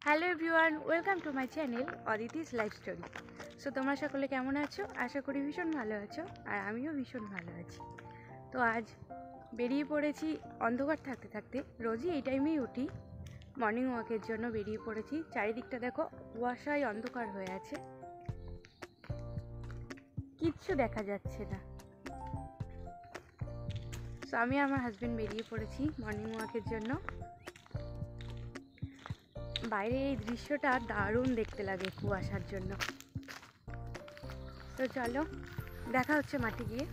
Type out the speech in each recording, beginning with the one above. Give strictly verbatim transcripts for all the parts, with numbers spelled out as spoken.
Hello everyone, welcome to my channel Aditi's life story. So তোমরা সকলে কেমন আছো? আশা করি ভীষণ ভালো আছো, আর আমিও ভীষণ ভালো আছি। তো আজ বেরিয়ে পড়েছি অন্ধকার থাকতে থাকতে। রোজই এই টাইমেই উঠি, মর্নিং ওয়াকের জন্য বেরিয়ে পড়েছি। চারিদিকটা দেখো কুয়াশায় অন্ধকার হয়ে আছে, কিচ্ছু দেখা যাচ্ছে না। সো আমি আর আমার হাজব্যান্ড বেরিয়ে পড়েছি মর্নিং ওয়াকের জন্য। বাইরে এই দৃশ্যটা দারুণ দেখতে লাগে কুয়াশার জন্য। তো চলো দেখা হচ্ছে মাঠে গিয়ে।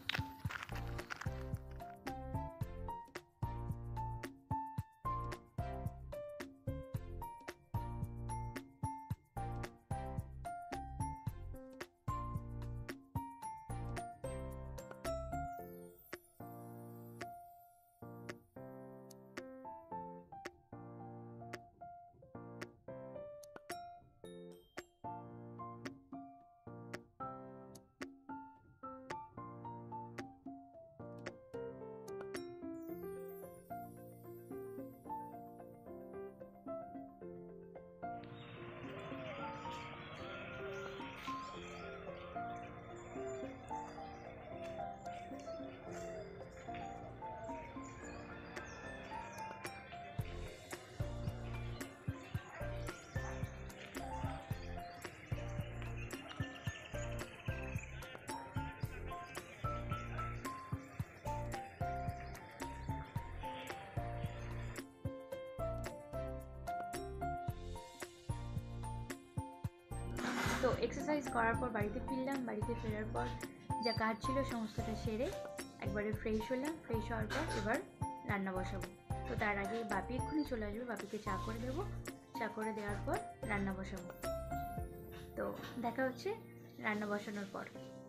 তো এক্সারসাইজ করার পর বাড়িতে ফিরলাম। বাড়িতে ফেরার পর যা কাজ ছিল সমস্তটা সেরে একবারে ফ্রেশ হলাম। ফ্রেশ হওয়ার পর এবার রান্না বসাবো। তো তার আগে বাপি এক্ষুনি চলে আসবে, বাপিকে চা করে দেবো। চা করে দেওয়ার পর রান্না বসাবো। তো দেখা হচ্ছে রান্না বসানোর পর।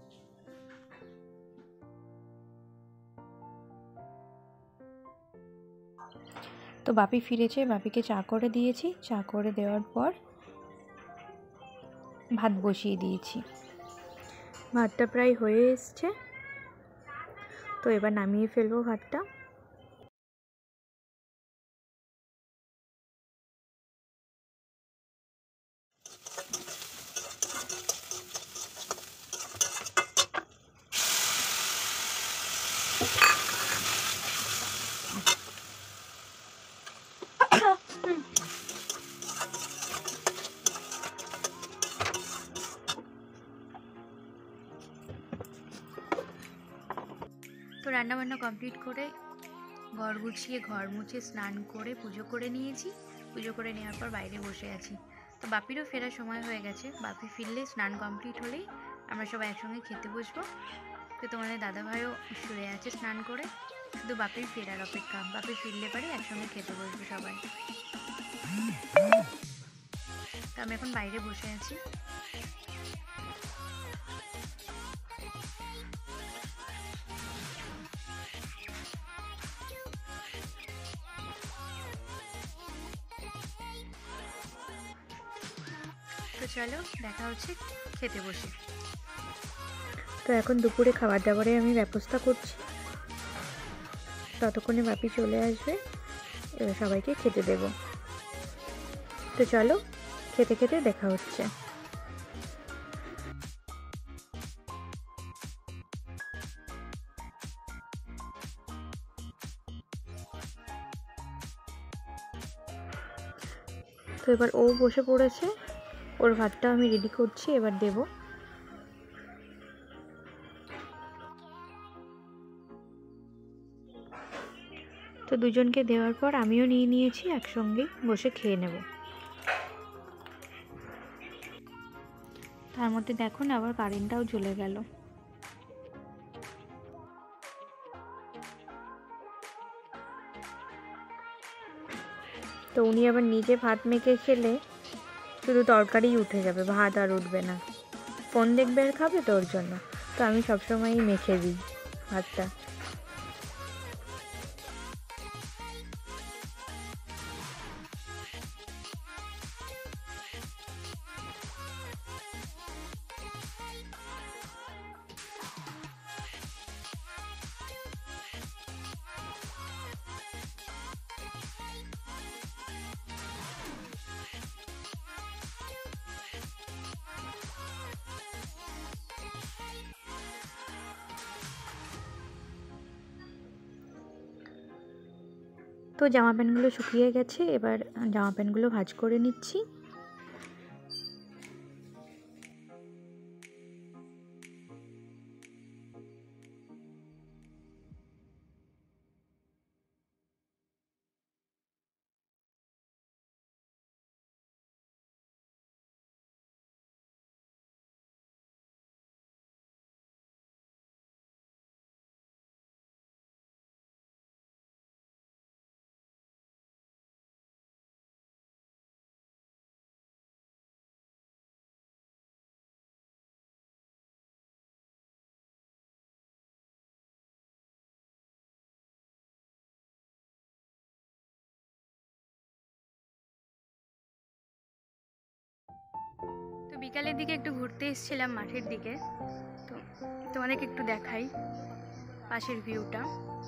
তো বাপি ফিরেছে, বাপিকে চা করে দিয়েছি। চা করে দেওয়ার পর ভাত বসিয়ে দিয়েছি। ভাতটা প্রায় হয়ে এসছে, তো এবার নামিয়ে ফেলবো ভাতটা। তো রান্নাবান্না কমপ্লিট করে ঘর গুছিয়ে ঘর মুছে স্নান করে পুজো করে নিয়েছি। পুজো করে নেওয়ার পর বাইরে বসে আছি। তো বাপিরও ফেরার সময় হয়ে গেছে। বাপি ফিরলে স্নান কমপ্লিট হলেই আমরা সবাই একসঙ্গে খেতে বসবো। তো তোমাদের দাদাভাইও শুয়ে আছে স্নান করে, শুধু বাপির ফেরার অপেক্ষা। বাপি ফিরলে পারে একসঙ্গে খেতে বসবো সবাই। তো আমি এখন বাইরে বসে আছি। তো চলো দেখা হচ্ছে খেতে বসে। তো এখন দুপুরে খাবার দাবারে আমি ব্যবস্থা করছি, ততক্ষণে বাপি চলে আসবে, এবার সবাইকে খেতে দেব। তো চলো খেতে খেতে দেখা হচ্ছে। তো এবার ও বসে পড়েছে, ওর ভাতটা আমি রেডি করছি, এবার দেব। তো দুজনকে দেওয়ার পর আমিও নিয়ে নিয়েছি, একসঙ্গে বসে খেয়ে নেব। তার মধ্যে দেখুন আবার কারেন্টটাও চলে গেল। তো উনি আবার নিজে ভাত মেখে খেলে শুধু তরকারিই উঠে যাবে, ভাত আর উঠবে না। ফোন দেখবে আর খাবে, তো ওর জন্য তো আমি সবসময়ই মেখে দিই ভাতটা। তো জামা প্যান্টগুলো শুকিয়ে গেছে, এবার জামা প্যান্টগুলো ভাঁজ করে নিচ্ছি। তো বিকালের দিকে একটু ঘুরতে এসেছিলাম মাঠের দিকে, তো তোমাদেরকে একটু দেখাই পাশের ভিউটা।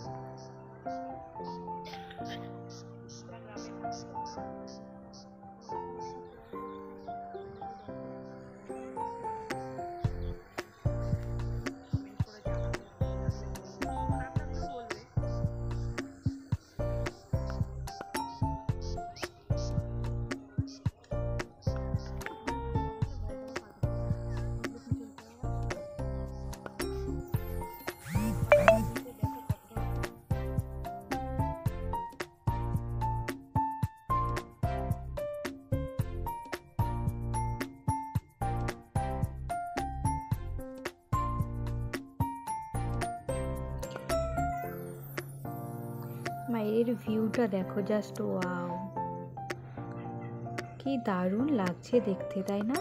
বাইরের ভিউটা দেখো, জাস্ট ওয়াও, কি দারুণ লাগছে দেখতে, তাই না?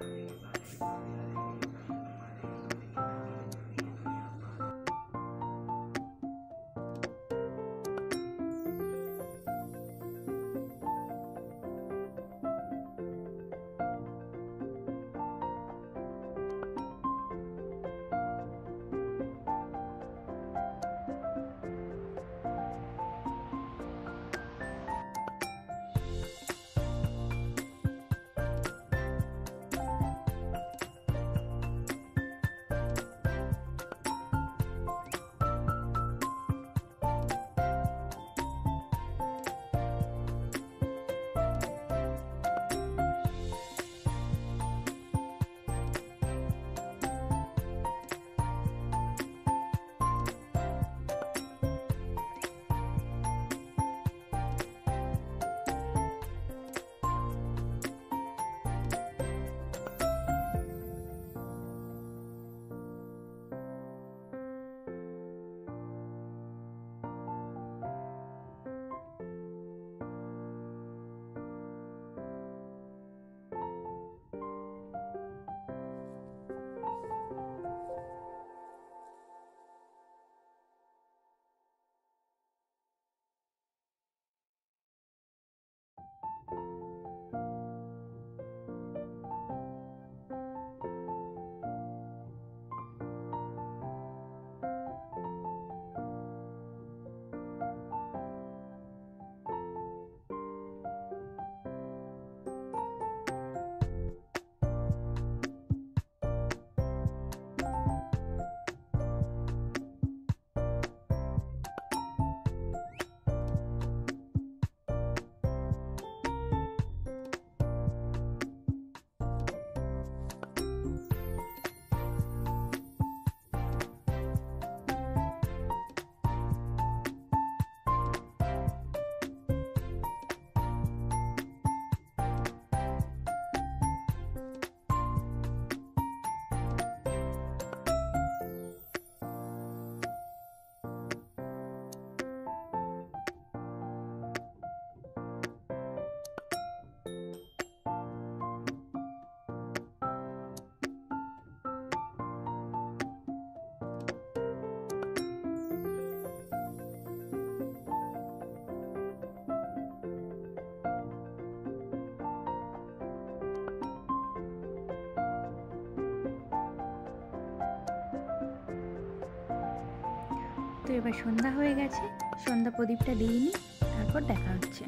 তো এবার সন্ধ্যা হয়ে গেছে, সন্ধ্যা প্রদীপটা দিইনি, তারপর দেখা হচ্ছে।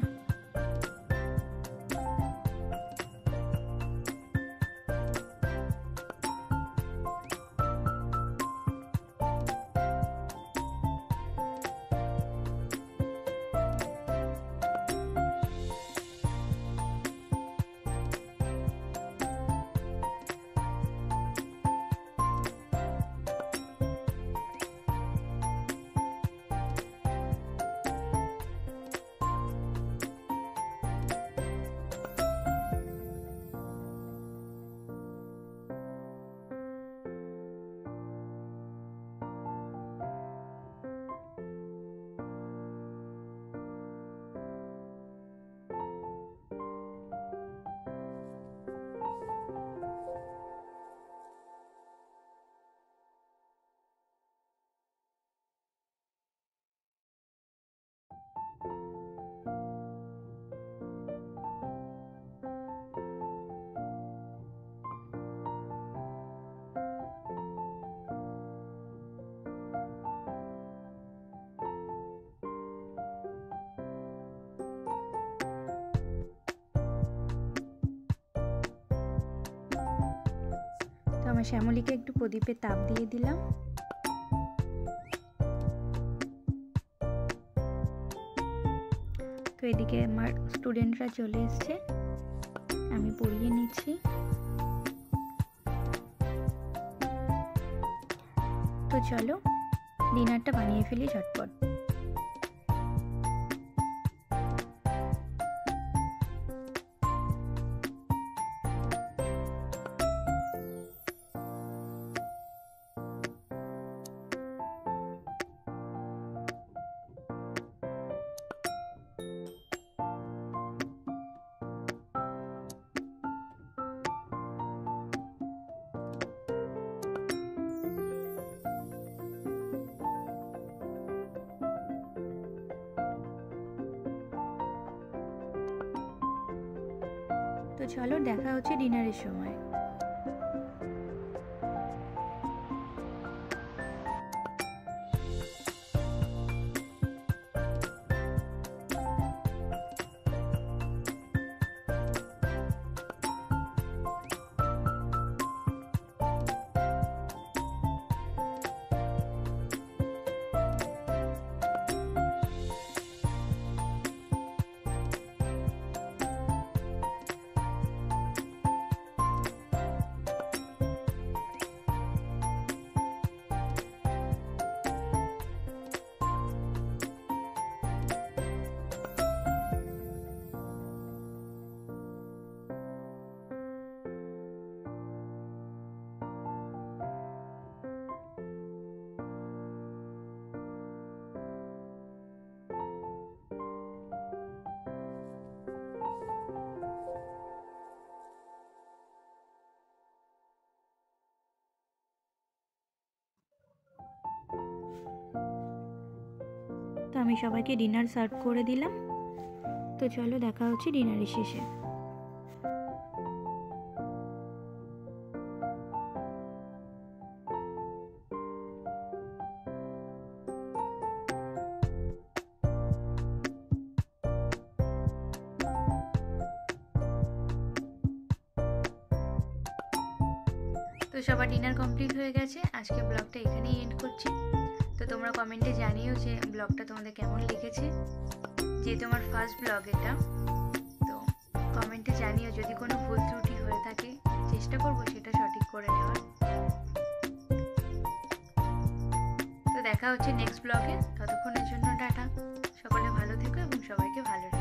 আমার শ্যামলীকে একটু প্রদীপের তাপ দিয়ে দিলাম। তো এদিকে আমার স্টুডেন্টরা চলে এসছে, আমি পড়িয়ে নিচ্ছি। তো চলো ডিনারটা বানিয়ে ফেলি ঝটপট। তো চলো দেখা হচ্ছে ডিনারের সময়। তো আমি সবাইকে ডিনার সার্ভ করে দিলাম। তো চলো দেখা হচ্ছে ডিনারের শেষে। তো সবার ডিনার কমপ্লিট হয়ে গেছে, আজকে ব্লগটা এখানেই এন্ড করছি। তো তোমরা কমেন্টে জানিও যে ব্লগটা তোমাদের কেমন লেগেছে, যেহেতু আমার ফার্স্ট ব্লগ এটা। তো কমেন্টে জানিও যদি কোনো ভুল ত্রুটি হয়ে থাকে, চেষ্টা করব সেটা সঠিক করে নেওয়ার। তো দেখা হচ্ছে নেক্সট ব্লগে, ততক্ষণের জন্য টাটা। সকলে ভালো থেকো এবং সবাইকে ভালো